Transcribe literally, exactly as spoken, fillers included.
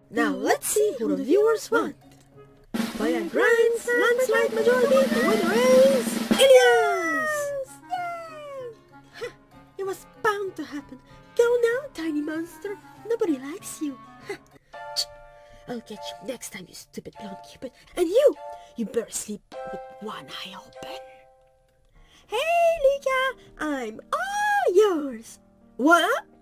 Now let's see who the viewers want. By a grand landslide majority, the winner is Elias! Yay! Ha! It was bound to happen. Go now, tiny monster. Nobody likes you. Ha! I'll get you next time, you stupid blonde cupid. And you, you better sleep with one eye open. Hey, Lika, I'm all yours. What?